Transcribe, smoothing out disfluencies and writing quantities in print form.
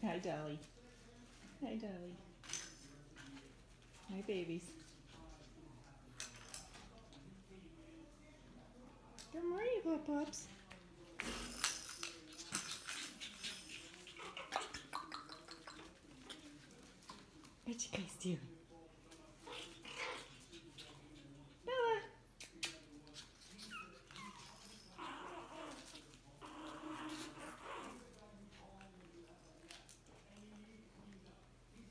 Hi, Dolly. Hi, Dolly. Hi, babies. Good morning, pup-pups. What you guys doing?